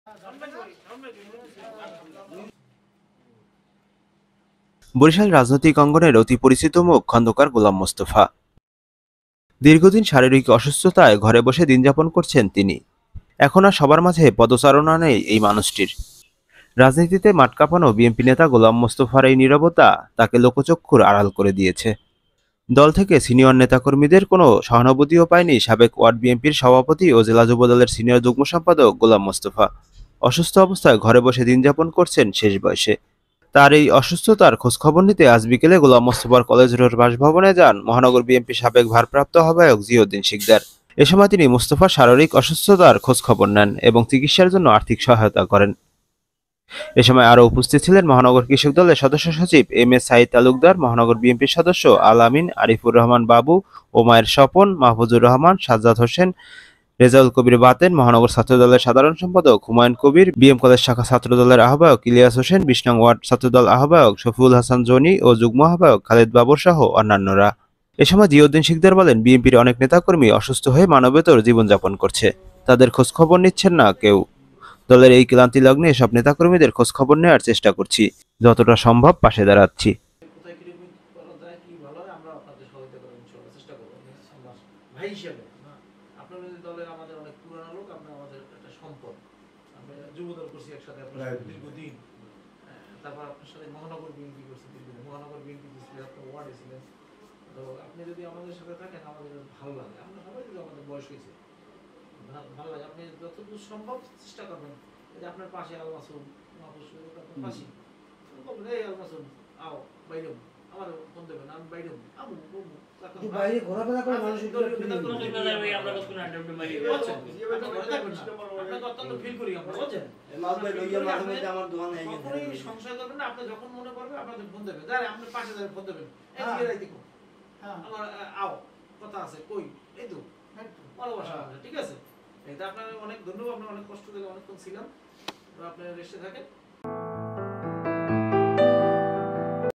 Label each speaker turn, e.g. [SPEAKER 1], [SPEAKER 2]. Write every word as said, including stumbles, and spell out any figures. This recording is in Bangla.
[SPEAKER 1] বরিশাল রাজনৈতিক অঙ্গনের অতি পরিচিত মুখ খন্দকার গোলাম মোস্তফা। দীর্ঘদিন শারীরিক অসুস্থতায় ঘরে বসে দিন যাপন করছেন তিনি। এখন আর সবার মাঝে পদচারণা নেই এই মানুষটির। রাজনীতিতে মাঠ কাঁপানো বিএনপি নেতা গোলাম মোস্তফার এই নীরবতা তাকে লোকচক্ষুর আড়াল করে দিয়েছে। দল থেকে সিনিয়র নেতাকর্মীদের কোনো সহানুভূতিও পায়নি সাবেক ওয়ার্ড বিএনপির সভাপতি ও জেলা যুবদলের সিনিয়র যুগ্ম সম্পাদক গোলাম মোস্তফা। অসুস্থ অবস্থায় ঘরে বসে দিন যাপন করছেন শেষ বয়সে। তার এই অসুস্থতার খোঁজখবর নিতে আজ বিকেলে গোলাম মোস্তফার কলেজ রোড বাসভবনে যান মহানগর বিএনপি সাবেক ভারপ্রাপ্ত আহ্বায়ক জিয়াউদ্দিন শিকদার। এ সময় তিনি মোস্তফার শারীরিক অসুস্থতার খোঁজখবর নেন এবং চিকিৎসার জন্য আর্থিক সহায়তা করেন। এ সময় আরও উপস্থিত ছিলেন মহানগর কৃষক দলের সদস্য সচিব এম এ সাইদ তালুকদার, মহানগর বিএনপির সদস্য আল আমিন, আরিফুর রহমান বাবু, ওমায়ের স্বপন, মাহফুজুর রহমান, সাজ্জাদ হোসেন, রেজাউল কবির বাতেন, মহানগর ছাত্রদলের সাধারণ সম্পাদক হুমায়ুন কবির, বিএম কলেজ শাখা ছাত্রদলের আহ্বায়ক ইলিয়াস হোসেন, বিশ নং ওয়ার্ড ছাত্রদল আহ্বায়ক শফিউল হাসান জনি ও যুগ্ম আহ্বায়ক খালেদ বাবর সহ অন্যান্যরা। এ সময় জিয়াউদ্দিন শিকদার বলেন, বিএনপির অনেক নেতাকর্মী অসুস্থ হয়ে মানবেতর জীবনযাপন করছে, তাদের খোঁজখবর নিচ্ছেন না কেউ। দলের এই ক্লান্তি লগ্নে এসব নেতাকর্মীদের খোঁজখবর নেওয়ার চেষ্টা করছি, যতটা সম্ভব পাশে দাঁড়াচ্ছি।
[SPEAKER 2] আপনাদের দলের আমাদের অনেক পুরানো লোক, আপনি আমাদের একটা সম্পদ। আমরা যুবদল করছি একসাথে আপনার দীর্ঘদিন, তারপর আপনার সাথে মহানগর বিএনপি করছি দীর্ঘদিন, মহানগর বিএনপি ছিলেন, আপনার ওয়ার্ডে ছিলেন। তো আপনি যদি আমাদের সাথে থাকেন আমাদের ভালো লাগে। আমরা সবাই যদি আমাদের বয়স হয়েছে ভালো লাগে, আপনি যতদূর সম্ভব চেষ্টা করবেন যে আপনার পাশে আল মাসুম আপনার পাশে বলবেন, এই আল মাসুম আও বাইরে আমার ফোন দেবেন, আমি বাইরে আমু বাইরে ঘোরাফেরা করে মানুষ আমরা অত্যন্ত ফিল করি আমরা বুঝছেন আমার দোকান সংশয় করবেন না। আপনি যখন মনে করবেন আপনাদের ফোন দেবেন, যারা আপনার পাশে যারা ফোন দেবেন, এই যে দেখো আমার আও কথা আছে কই, এই তো ভালোবাসা ঠিক আছে। এটা আপনার অনেক ধন্যবাদ। আপনার অনেক কষ্ট দিলে অনেকক্ষণ ছিলাম, তো আপনার রেস্টে থাকেন।